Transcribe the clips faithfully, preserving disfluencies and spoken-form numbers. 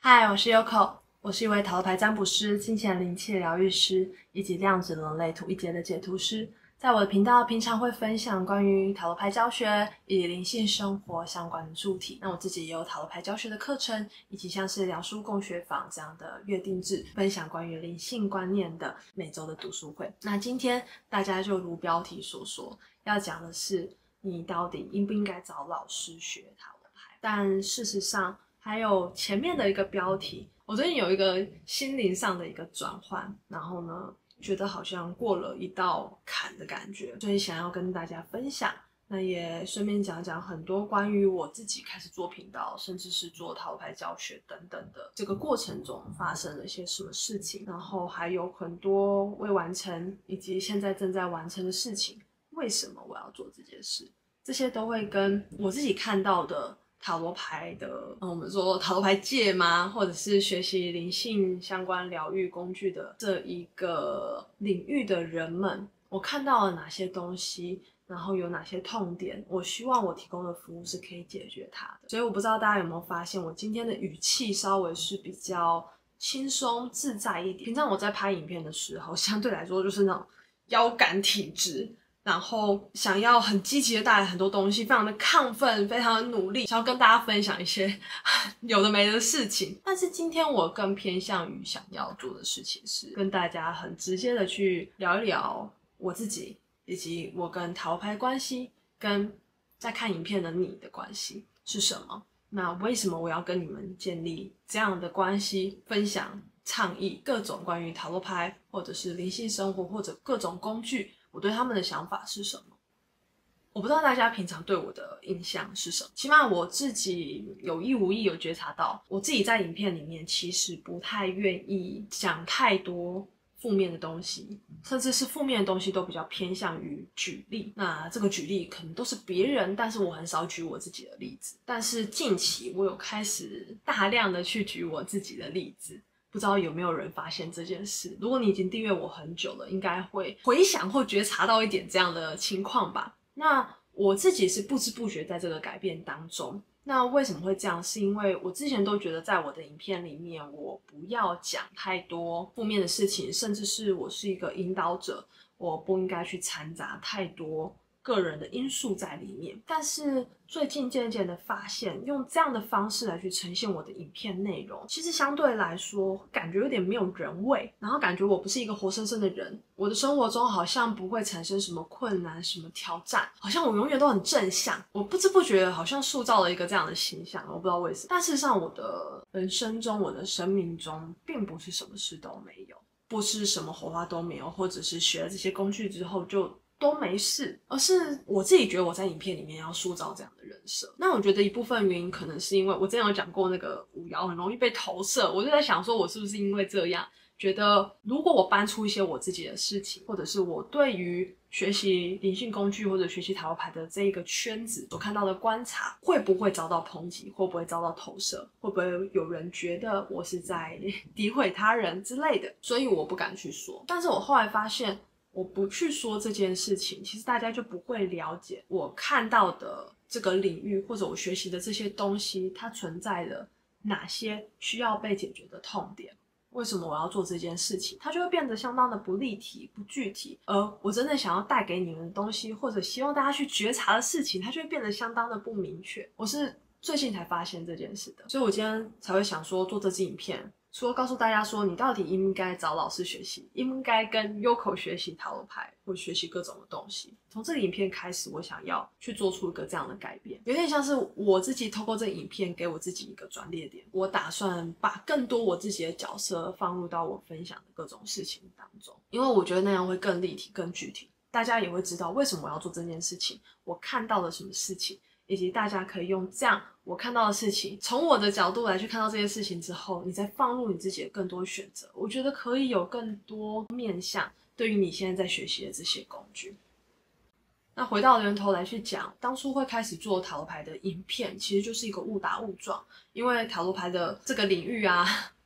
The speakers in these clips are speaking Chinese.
嗨，我是 Yoko， 我是一位塔罗牌占卜师、金钱灵气疗愈师以及量子人类图一节的解图师。在我的频道，平常会分享关于塔罗牌教学以及灵性生活相关的主题。那我自己也有塔罗牌教学的课程，以及像是良书共学坊这样的月定制，分享关于灵性观念的每周的读书会。那今天大家就如标题所说，要讲的是你到底应不应该找老师学塔罗牌？但事实上，还有前面的一个标题，我最近有一个心灵上的一个转换，然后呢，觉得好像过了一道坎的感觉，所以想要跟大家分享。那也顺便讲讲很多关于我自己开始做频道，甚至是做塔罗牌教学等等的这个过程中发生了一些什么事情，然后还有很多未完成以及现在正在完成的事情。为什么我要做这件事？这些都会跟我自己看到的塔罗牌的，嗯，我们说塔罗牌界吗？或者是学习灵性相关疗愈工具的这一个领域的人们，我看到了哪些东西，然后有哪些痛点，我希望我提供的服务是可以解决它的。所以我不知道大家有没有发现，我今天的语气稍微是比较轻松自在一点。平常我在拍影片的时候，相对来说就是那种腰杆挺直，然后想要很积极的带来很多东西，非常的亢奋，非常的努力，想要跟大家分享一些有的没的事情。但是今天我更偏向于想要做的事情是跟大家很直接的去聊一聊我自己，以及我跟塔罗牌的关系，跟在看影片的你的关系是什么。那为什么我要跟你们建立这样的关系，分享倡议各种关于塔罗牌或者是灵性生活或者各种工具，我对他们的想法是什么？我不知道大家平常对我的印象是什么，起码我自己有意无意有觉察到，我自己在影片里面其实不太愿意讲太多负面的东西，甚至是负面的东西都比较偏向于举例。那这个举例可能都是别人，但是我很少举我自己的例子。但是近期我有开始大量的去举我自己的例子，不知道有没有人发现这件事。如果你已经订阅我很久了，应该会回想或觉察到一点这样的情况吧。那我自己是不知不觉在这个改变当中。那为什么会这样？是因为我之前都觉得在我的影片里面，我不要讲太多负面的事情，甚至是我是一个引导者，我不应该去掺杂太多个人的因素在里面。但是最近渐渐的发现，用这样的方式来去呈现我的影片内容，其实相对来说感觉有点没有人味，然后感觉我不是一个活生生的人，我的生活中好像不会产生什么困难什么挑战，好像我永远都很正向，我不知不觉好像塑造了一个这样的形象，我不知道为什么。但事实上我的人生中，我的生命中并不是什么事都没有，不是什么火花都没有，或者是学了这些工具之后就都没事，而是我自己觉得我在影片里面要塑造这样的人设。那我觉得一部分原因可能是因为我之前有讲过那个五爻很容易被投射，我就在想说我是不是因为这样觉得如果我搬出一些我自己的事情，或者是我对于学习灵性工具或者学习塔罗牌的这一个圈子所看到的观察，会不会遭到抨击，会不会遭到投射，会不会有人觉得我是在诋毁他人之类的，所以我不敢去说。但是我后来发现我不去说这件事情，其实大家就不会了解我看到的这个领域，或者我学习的这些东西，它存在的哪些需要被解决的痛点。为什么我要做这件事情，它就会变得相当的不立体不具体，而我真的想要带给你们的东西，或者希望大家去觉察的事情，它就会变得相当的不明确。我是最近才发现这件事的，所以我今天才会想说做这支影片，除了告诉大家说你到底应不应该找老师学习，应不应该跟 Yoko 学习塔罗牌或学习各种的东西，从这个影片开始我想要去做出一个这样的改变，有点像是我自己透过这个影片给我自己一个转捩点，我打算把更多我自己的角色放入到我分享的各种事情当中，因为我觉得那样会更立体更具体，大家也会知道为什么我要做这件事情，我看到了什么事情，以及大家可以用这样我看到的事情，从我的角度来去看到这些事情之后，你再放入你自己的更多选择，我觉得可以有更多面向对于你现在在学习的这些工具。那回到源头来去讲，当初会开始做塔罗牌的影片，其实就是一个误打误撞，因为塔罗牌的这个领域啊，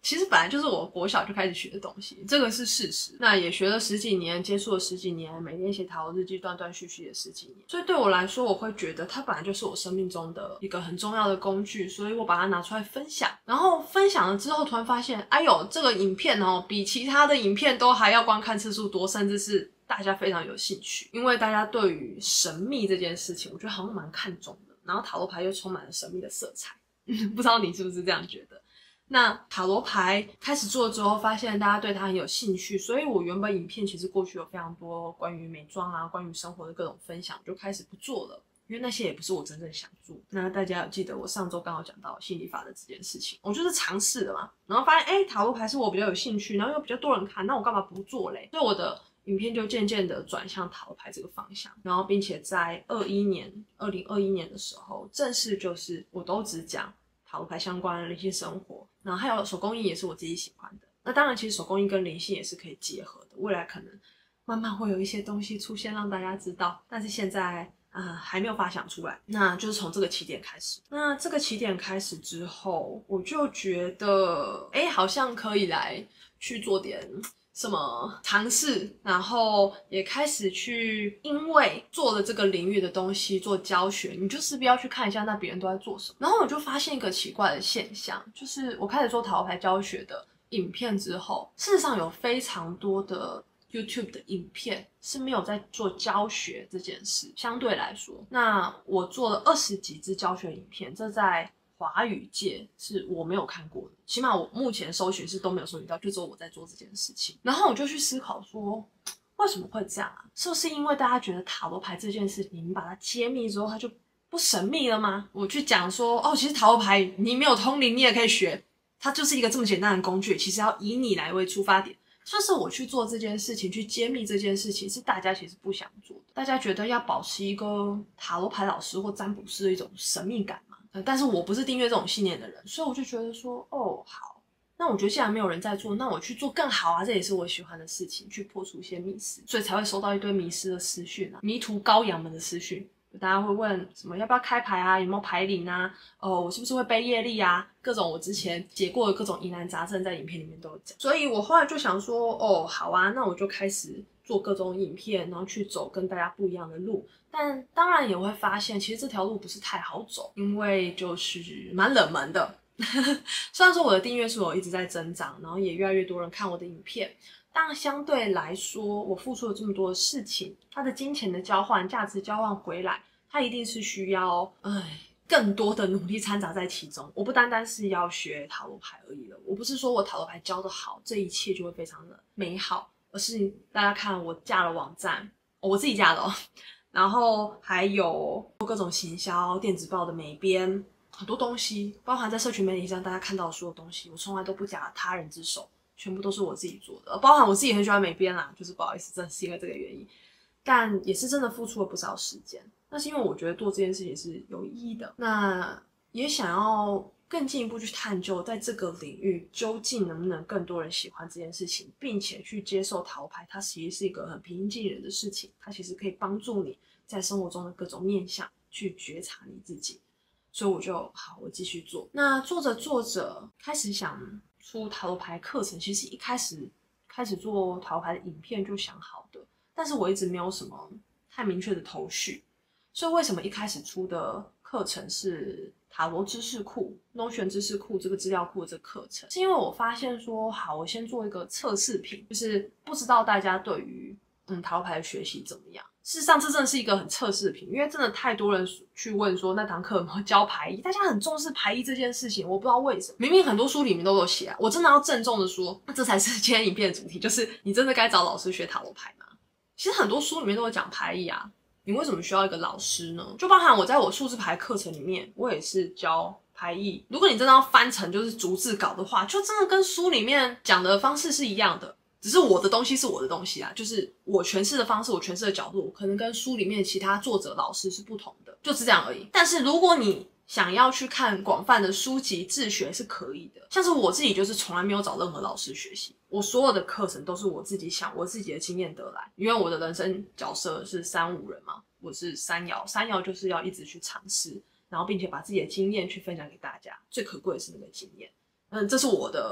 其实本来就是我国小就开始学的东西，这个是事实。那也学了十几年，接触了十几年，每天写塔罗日记，断断续续也十几年。所以对我来说，我会觉得它本来就是我生命中的一个很重要的工具，所以我把它拿出来分享。然后分享了之后，突然发现，哎呦，这个影片哦，比其他的影片都还要观看次数多，甚至是大家非常有兴趣。因为大家对于神秘这件事情，我觉得好像蛮看重的。然后塔罗牌又充满了神秘的色彩，不知道你是不是这样觉得？那塔罗牌开始做之后，发现大家对它很有兴趣，所以我原本影片其实过去有非常多关于美妆啊、关于生活的各种分享，就开始不做了，因为那些也不是我真正想做。那大家有记得我上周刚好讲到心理法的这件事情，我就是尝试了嘛，然后发现哎，塔罗牌是我比较有兴趣，然后又比较多人看，那我干嘛不做嘞？所以我的影片就渐渐的转向塔罗牌这个方向，然后并且在二一年、二零二一年的时候，正式就是我都只讲塔罗牌相关的灵性生活，然后还有手工艺也是我自己喜欢的。那当然，其实手工艺跟灵性也是可以结合的，未来可能慢慢会有一些东西出现让大家知道，但是现在啊、呃、还没有发想出来。那就是从这个起点开始。那这个起点开始之后，我就觉得，哎，好像可以来去做点什么尝试，然后也开始去因为做了这个领域的东西做教学，你就势必要去看一下那别人都在做什么。然后我就发现一个奇怪的现象，就是我开始做塔罗牌教学的影片之后，事实上有非常多的 YouTube 的影片是没有在做教学这件事。相对来说，那我做了二十几支教学影片，这在华语界是我没有看过的，起码我目前搜寻是都没有搜寻到，就只有我在做这件事情。然后我就去思考说，为什么会这样啊？是不是因为大家觉得塔罗牌这件事，你们把它揭秘之后，它就不神秘了吗？我去讲说，哦，其实塔罗牌你没有通灵，你也可以学，它就是一个这么简单的工具，其实要以你来为出发点。就是我去做这件事情，去揭秘这件事情，是大家其实不想做的。大家觉得要保持一个塔罗牌老师或占卜师的一种神秘感嘛。呃、但是我不是订阅这种信念的人，所以我就觉得说，哦，好，那我觉得既然没有人在做，那我去做更好啊，这也是我喜欢的事情，去破除一些迷思，所以才会收到一堆迷思的私讯啊，迷途羔羊们的私讯。大家会问什么要不要开牌啊，有没有牌灵啊，哦，我是不是会背业力啊，各种我之前解过的各种疑难杂症在影片里面都有讲。所以我后来就想说，哦，好啊，那我就开始做各种影片，然后去走跟大家不一样的路。但当然也会发现，其实这条路不是太好走，因为就是蛮冷门的。虽然说我的订阅数有一直在增长，然后也越来越多人看我的影片，但相对来说，我付出了这么多的事情，它的金钱的交换、价值交换回来，它一定是需要，哎，更多的努力掺杂在其中。我不单单是要学塔罗牌而已了，我不是说我塔罗牌教得好，这一切就会非常的美好，而是大家看我架了网站，哦、我自己架的哦，然后还有各种行销、电子报的美编，很多东西，包含在社群媒体上大家看到的所有东西，我从来都不假他人之手。全部都是我自己做的，包含我自己很喜欢美编啦，就是不好意思，真的是因为这个原因，但也是真的付出了不少时间。那是因为我觉得做这件事情是有意义的，那也想要更进一步去探究，在这个领域究竟能不能更多人喜欢这件事情，并且去接受塔罗牌，它其实是一个很平易近人的事情，它其实可以帮助你在生活中的各种面向去觉察你自己。所以我就好，我继续做。那做着做着，开始想出塔罗牌课程，其实一开始开始做塔罗牌的影片就想好的，但是我一直没有什么太明确的头绪。所以为什么一开始出的课程是塔罗知识库 Notion 知识库这个资料库的这个课程，是因为我发现说，好，我先做一个测试品，就是不知道大家对于嗯塔罗牌的学习怎么样。事实上这真的是一个很测试品，因为真的太多人去问说那堂课有没有教牌意，大家很重视牌意这件事情，我不知道为什么，明明很多书里面都有写啊。我真的要郑重的说，这才是今天影片的主题，就是你真的该找老师学塔罗牌吗？其实很多书里面都有讲牌意啊，你为什么需要一个老师呢？就包含我在我数字牌课程里面，我也是教牌意。如果你真的要翻成就是逐字稿的话，就真的跟书里面讲的方式是一样的。只是我的东西是我的东西啊，就是我诠释的方式，我诠释的角度，可能跟书里面其他作者老师是不同的，就是这样而已。但是如果你想要去看广泛的书籍自学是可以的，像是我自己就是从来没有找任何老师学习，我所有的课程都是我自己想，我自己的经验得来。因为我的人生角色是三五人嘛，我是三爻，三爻就是要一直去尝试，然后并且把自己的经验去分享给大家，最可贵的是那个经验。嗯，这是我的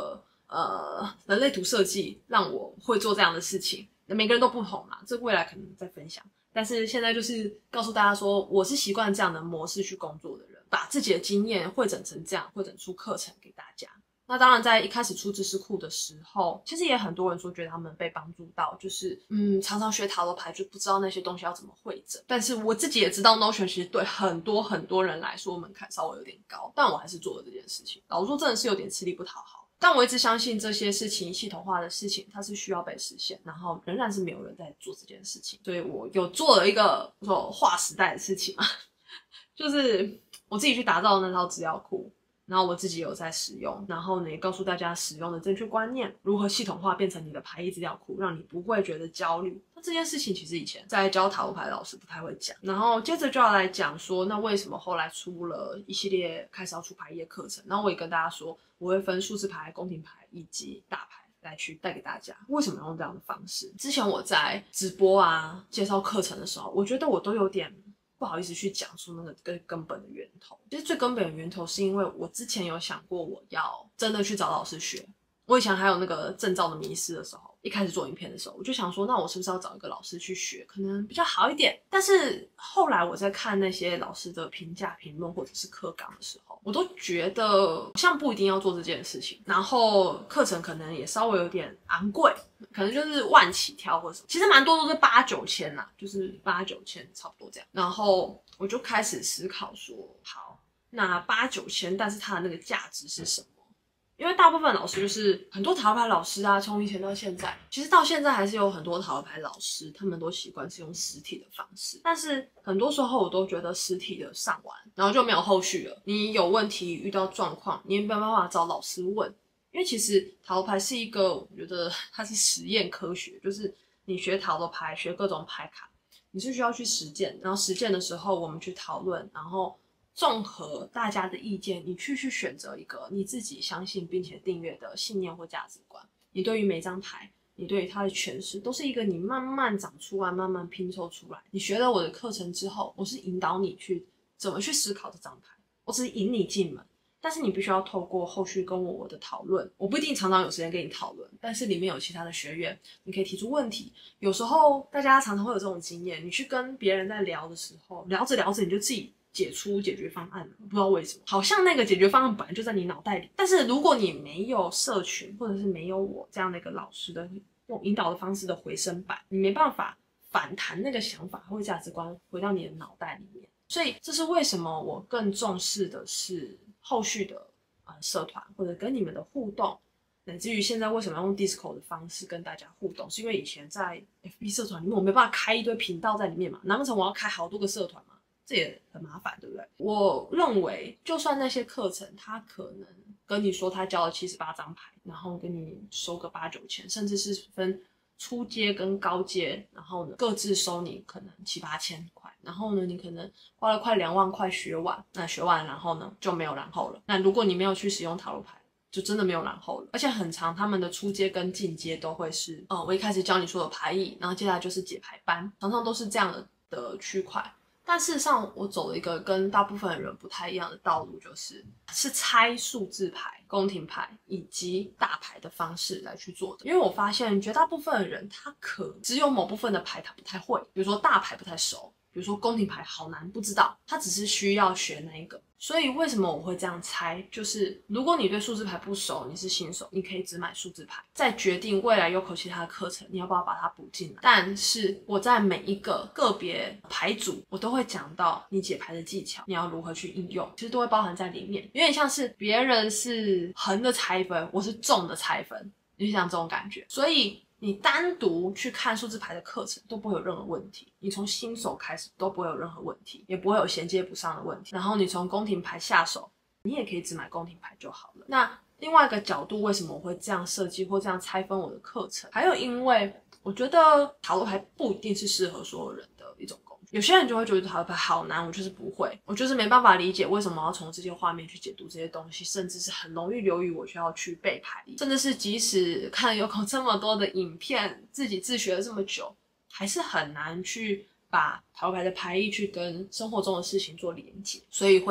呃人类图设计让我会做这样的事情。每个人都不同嘛，这未来可能再分享。但是现在就是告诉大家说，我是习惯这样的模式去工作的人，把自己的经验汇整成这样，汇整出课程给大家。那当然在一开始出知识库的时候，其实也很多人说觉得他们被帮助到，就是嗯常常学塔罗牌就不知道那些东西要怎么汇整。但是我自己也知道 Notion 其实对很多很多人来说门槛稍微有点高，但我还是做了这件事情。老实说真的是有点吃力不讨好，但我一直相信这些事情系统化的事情它是需要被实现，然后仍然是没有人在做这件事情。所以我有做了一个说划时代的事情嘛，就是我自己去打造那套资料库，然后我自己有在使用，然后呢也告诉大家使用的正确观念，如何系统化变成你的牌意资料库，让你不会觉得焦虑。那这件事情其实以前在教塔罗牌的老师不太会讲，然后接着就要来讲说，那为什么后来出了一系列开始要出牌意的课程，然后我也跟大家说，我会分数字牌、宫廷牌以及大牌来去带给大家。为什么用这样的方式？之前我在直播啊介绍课程的时候，我觉得我都有点不好意思去讲出那个根根本的源头。其实最根本的源头是因为我之前有想过我要真的去找老师学。我以前还有那个证照的迷思的时候，一开始做影片的时候，我就想说，那我是不是要找一个老师去学，可能比较好一点。但是后来我在看那些老师的评价、评论或者是课纲的时候，我都觉得好像不一定要做这件事情。然后课程可能也稍微有点昂贵，可能就是万起跳或者什么，其实蛮多都是八九千啦，就是八九千差不多这样。然后我就开始思考说，好，那八九千，但是它的那个价值是什么？因为大部分老师就是很多塔罗牌老师啊，从以前到现在，其实到现在还是有很多塔罗牌老师，他们都习惯是用实体的方式。但是很多时候我都觉得实体的上完，然后就没有后续了。你有问题遇到状况，你也没有办法找老师问，因为其实塔罗牌是一个，我觉得它是实验科学，就是你学塔罗牌，学各种牌卡，你是需要去实践，然后实践的时候我们去讨论，然后综合大家的意见，你去去选择一个你自己相信并且订阅的信念或价值观。你对于每张牌，你对于它的诠释，都是一个你慢慢长出来，慢慢拼凑出来。你学了我的课程之后，我是引导你去怎么去思考这张牌，我只是引你进门，但是你必须要透过后续跟我我的讨论，我不一定常常有时间跟你讨论，但是里面有其他的学员，你可以提出问题。有时候大家常常会有这种经验，你去跟别人在聊的时候，聊着聊着你就自己解出解决方案了，不知道为什么，好像那个解决方案本来就在你脑袋里。但是如果你没有社群，或者是没有我这样的一个老师的用引导的方式的回声板，你没办法反弹那个想法或价值观回到你的脑袋里面。所以这是为什么我更重视的是后续的呃社团或者跟你们的互动，乃至于现在为什么要用 Discord 的方式跟大家互动，是因为以前在 F B 社团里面我没办法开一堆频道在里面嘛，难不成我要开好多个社团嘛？这也很麻烦，对不对？我认为就算那些课程他可能跟你说他教了七十八张牌，然后跟你收个八九千，甚至是分初阶跟高阶，然后呢各自收你可能七八千块，然后呢你可能花了快两万块学完，那学完然后呢就没有然后了。那如果你没有去使用塔罗牌，就真的没有然后了。而且很长，他们的初阶跟进阶都会是，呃，我一开始教你说的牌意，然后接下来就是解牌班，常常都是这样的的区块。但事实上，我走了一个跟大部分人不太一样的道路，就是是拆数字牌、宫廷牌以及大牌的方式来去做的。因为我发现绝大部分的人，他可只有某部分的牌他不太会，比如说大牌不太熟，比如说宫廷牌好难不知道，他只是需要学那一个。所以为什么我会这样猜，就是如果你对数字牌不熟，你是新手，你可以只买数字牌，再决定未来有口其他的课程你要不要把它补进来。但是我在每一个个别牌组我都会讲到你解牌的技巧，你要如何去应用，其实都会包含在里面。有点像是别人是横的拆分，我是纵的拆分，就像这种感觉。所以你单独去看数字牌的课程都不会有任何问题，你从新手开始都不会有任何问题，也不会有衔接不上的问题。然后你从宫廷牌下手，你也可以只买宫廷牌就好了。那另外一个角度，为什么我会这样设计或这样拆分我的课程？还有因为我觉得塔罗牌不一定是适合所有人的一种工具。有些人就会觉得塔罗牌好难，我就是不会，我就是没办法理解为什么要从这些画面去解读这些东西，甚至是很容易流于我需要去背牌，甚至是即使看了有口这么多的影片，自己自学了这么久，还是很难去把塔罗牌的牌意去跟生活中的事情做连结，所以会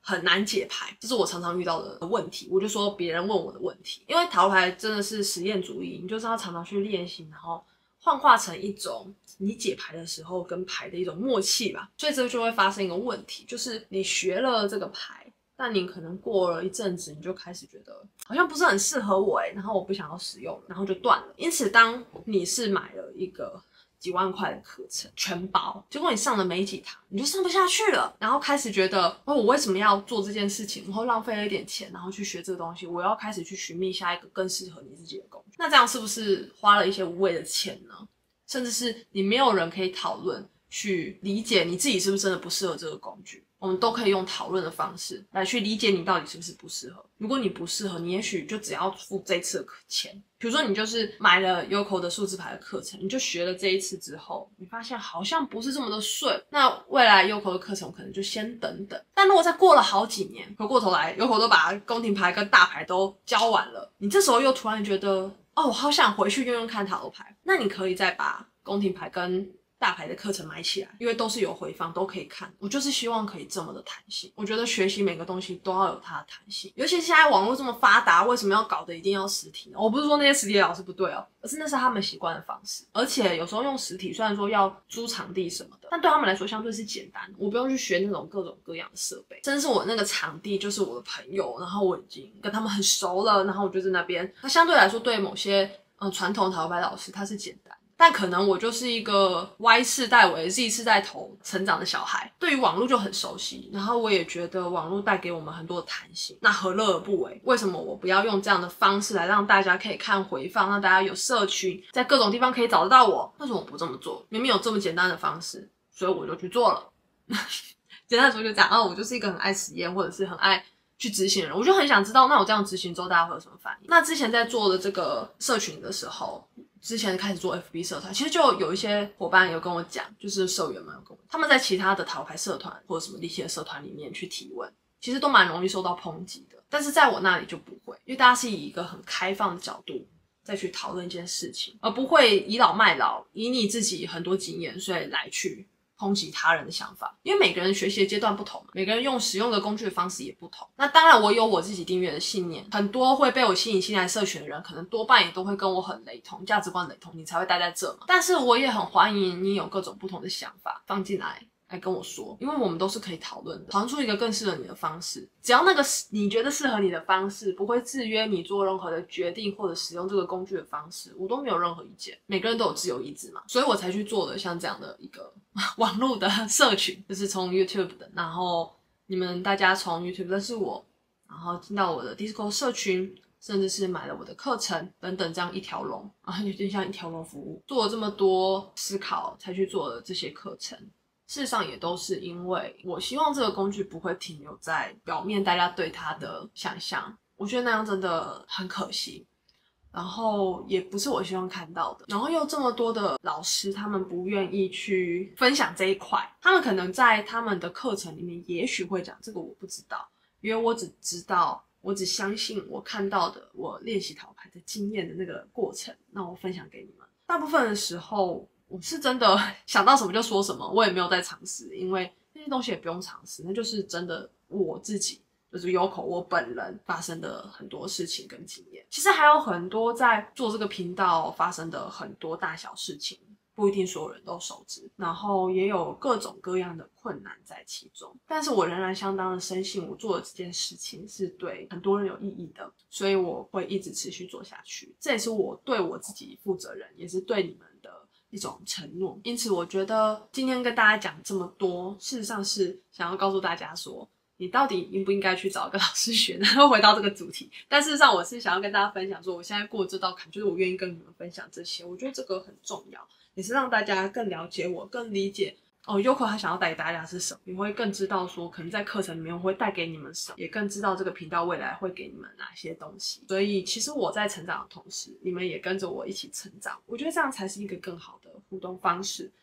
很难解牌，这是我常常遇到的问题。我就说别人问我的问题，因为塔罗牌真的是实验主义，你就是要常常去练习，然后幻化成一种你解牌的时候跟牌的一种默契吧。所以这就会发生一个问题，就是你学了这个牌，但你可能过了一阵子，你就开始觉得好像不是很适合我诶，然后我不想要使用了，然后就断了。因此，当你是买了一个几万块的课程全包，结果你上了没几堂，你就上不下去了，然后开始觉得哦，我为什么要做这件事情？然后浪费了一点钱，然后去学这个东西，我要开始去寻觅下一个更适合你自己的工具。那这样是不是花了一些无谓的钱呢？甚至是你没有人可以讨论去理解你自己是不是真的不适合这个工具。我们都可以用讨论的方式来去理解你到底是不是不适合。如果你不适合，你也许就只要付这一次的钱。比如说你就是买了 Yoko 的数字牌的课程，你就学了这一次之后，你发现好像不是这么的顺，那未来 Yoko 的课程可能就先等等。但如果再过了好几年，回过头来 Yoko 都把宫廷牌跟大牌都教完了，你这时候又突然觉得哦，我好想回去用用看塔罗牌，那你可以再把宫廷牌跟大牌的课程买起来，因为都是有回放，都可以看。我就是希望可以这么的弹性。我觉得学习每个东西都要有它的弹性，尤其是现在网络这么发达，为什么要搞得一定要实体呢？我不是说那些实体的老师不对哦，而是那是他们习惯的方式。而且有时候用实体，虽然说要租场地什么的，但对他们来说相对是简单。我不用去学那种各种各样的设备，甚至是我那个场地就是我的朋友，然后我已经跟他们很熟了，然后我就在那边。那相对来说，对某些嗯传统塔罗牌老师，他是简单。但可能我就是一个 Y 世代尾 Z 世代头成长的小孩，对于网络就很熟悉，然后我也觉得网络带给我们很多的弹性，那何乐而不为？为什么我不要用这样的方式来让大家可以看回放，让大家有社群，在各种地方可以找得到我？为什么我不这么做？明明有这么简单的方式，所以我就去做了。简单的说就这样，哦，我就是一个很爱实验或者是很爱去执行的人，我就很想知道，那我这样执行之后大家会有什么反应？那之前在做的这个社群的时候，之前开始做 F B 社团，其实就有一些伙伴有跟我讲，就是社员们有跟我，他们在其他的塔罗牌社团或者什么力气的社团里面去提问，其实都蛮容易受到抨击的。但是在我那里就不会，因为大家是以一个很开放的角度再去讨论一件事情，而不会倚老卖老，以你自己很多经验，所以来去抨击他人的想法。因为每个人学习的阶段不同，每个人用使用的工具的方式也不同。那当然我有我自己订阅的信念，很多会被我吸引进来社群的人，可能多半也都会跟我很雷同，价值观雷同，你才会待在这嘛。但是我也很欢迎你有各种不同的想法放进来来跟我说，因为我们都是可以讨论的，讨论出一个更适合你的方式。只要那个你觉得适合你的方式不会制约你做任何的决定或者使用这个工具的方式，我都没有任何意见。每个人都有自由意志嘛，所以我才去做了像这样的一个网络的社群，就是从 YouTube 的，然后你们大家从 YouTube 认识我，然后进到我的 Discord 社群，甚至是买了我的课程等等，这样一条龙啊，有点像一条龙服务。做了这么多思考才去做了这些课程，事实上也都是因为我希望这个工具不会停留在表面大家对它的想象，我觉得那样真的很可惜，然后也不是我希望看到的。然后又这么多的老师他们不愿意去分享这一块，他们可能在他们的课程里面也许会讲，这个我不知道，因为我只知道我只相信我看到的我练习塔罗牌的经验的那个过程，那我分享给你们。大部分的时候我是真的想到什么就说什么，我也没有在尝试，因为那些东西也不用尝试，那就是真的我自己就是 Yoko 我本人发生的很多事情跟经验。其实还有很多在做这个频道发生的很多大小事情，不一定所有人都熟知，然后也有各种各样的困难在其中，但是我仍然相当的深信我做的这件事情是对很多人有意义的，所以我会一直持续做下去。这也是我对我自己负责任，也是对你们的一种承诺。因此我觉得今天跟大家讲这么多，事实上是想要告诉大家说，你到底应不应该去找一个老师学，然后回到这个主题。但事实上我是想要跟大家分享说，我现在过这道坎，就是我愿意跟你们分享这些，我觉得这个很重要，也是让大家更了解我，更理解哦 Yoko 他想要带给大家是什么，你会更知道说可能在课程里面我会带给你们什么，也更知道这个频道未来会给你们哪些东西。所以其实我在成长的同时，你们也跟着我一起成长，我觉得这样才是一个更好的互动方式。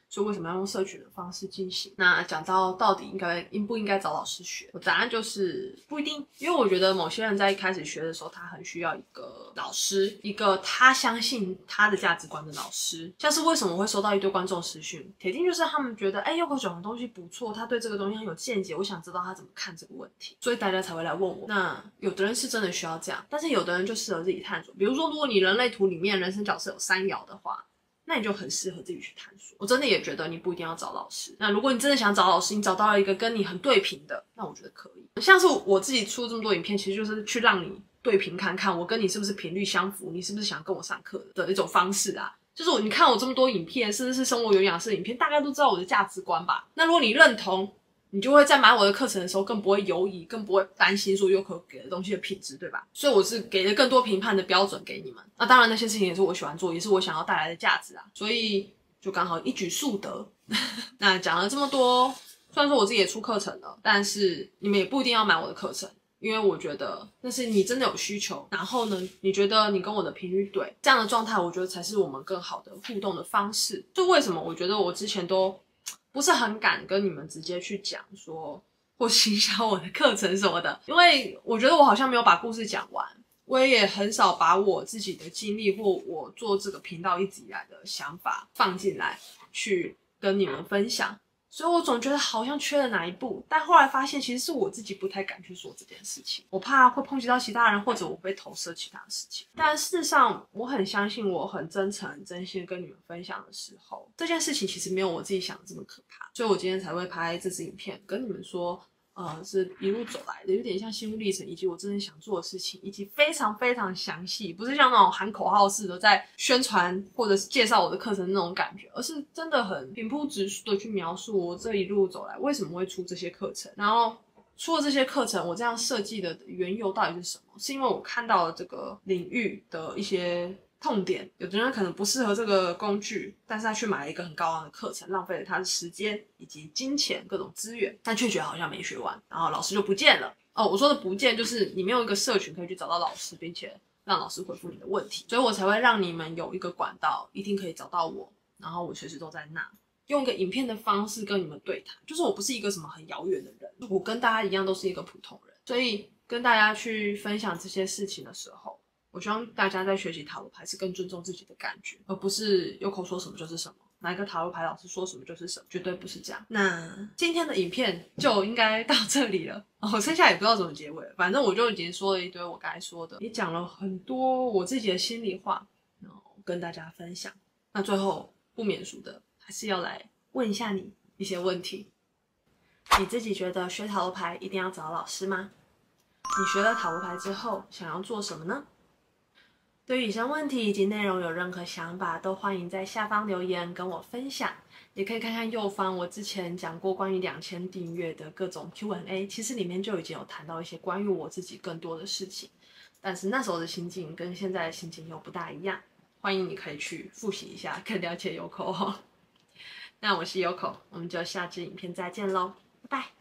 所以为什么要用社群的方式进行？那讲到到底应该应不应该找老师学，我答案就是不一定，因为我觉得某些人在一开始学的时候，他很需要一个老师，一个他相信他的价值观的老师。像是为什么会收到一堆观众私讯，铁定就是他们觉得，哎，Yoko讲的东西不错，他对这个东西很有见解，我想知道他怎么看这个问题，所以大家才会来问我。那有的人是真的需要这样，但是有的人就适合自己探索。比如说，如果你人类图里面人生角色有三爻的话，那你就很适合自己去探索。我真的也觉得你不一定要找老师。那如果你真的想找老师，你找到了一个跟你很对频的，那我觉得可以。像是我自己出这么多影片，其实就是去让你对频看看，我跟你是不是频率相符，你是不是想跟我上课的一种方式啊。就是我你看我这么多影片，甚至是生活有氧式影片，大概都知道我的价值观吧。那如果你认同，你就会在买我的课程的时候更不会犹疑，更不会担心说有可给的东西的品质，对吧？所以我是给了更多评判的标准给你们。那当然那些事情也是我喜欢做，也是我想要带来的价值啊，所以就刚好一举数得。那讲了这么多，虽然说我自己也出课程了，但是你们也不一定要买我的课程，因为我觉得那是你真的有需求，然后呢你觉得你跟我的频率对，这样的状态我觉得才是我们更好的互动的方式。就为什么我觉得我之前都不是很敢跟你们直接去讲说或行销我的课程什么的，因为我觉得我好像没有把故事讲完，我也很少把我自己的经历或我做这个频道一直以来的想法放进来去跟你们分享，所以我总觉得好像缺了哪一步，但后来发现其实是我自己不太敢去说这件事情，我怕会抨击到其他人，或者我会投射其他的事情。但事实上我很相信，我很真诚很真心跟你们分享的时候，这件事情其实没有我自己想的这么可怕，所以我今天才会拍这支影片跟你们说呃，是一路走来的，有点像心路历程，以及我真的想做的事情，以及非常非常详细，不是像那种喊口号似的在宣传或者是介绍我的课程那种感觉，而是真的很平铺直述的去描述我这一路走来为什么会出这些课程，然后出了这些课程，我这样设计的缘由到底是什么？是因为我看到了这个领域的一些痛点，有的人可能不适合这个工具，但是他去买了一个很高昂的课程，浪费了他的时间以及金钱各种资源，但却觉得好像没学完，然后老师就不见了。哦，我说的不见就是你没有一个社群可以去找到老师，并且让老师回复你的问题，所以我才会让你们有一个管道，一定可以找到我，然后我随时都在那，用一个影片的方式跟你们对谈。就是我不是一个什么很遥远的人，我跟大家一样都是一个普通人，所以跟大家去分享这些事情的时候，我希望大家在学习塔罗牌是更尊重自己的感觉，而不是有口说什么就是什么，哪一个塔罗牌老师说什么就是什么，绝对不是这样。那今天的影片就应该到这里了，我剩下也不知道怎么结尾了，反正我就已经说了一堆我该说的，也讲了很多我自己的心里话，然后跟大家分享。那最后不免俗的还是要来问一下你一些问题。你自己觉得学塔罗牌一定要找老师吗？你学了塔罗牌之后想要做什么呢？对于以上问题以及内容有任何想法，都欢迎在下方留言跟我分享。也可以看看右方我之前讲过关于两千订阅的各种 Q and A， 其实里面就已经有谈到一些关于我自己更多的事情，但是那时候的心境跟现在的心境又不大一样，欢迎你可以去复习一下，更了解 Yoko 哦。那我是 Yoko， 我们就下支影片再见咯，拜拜。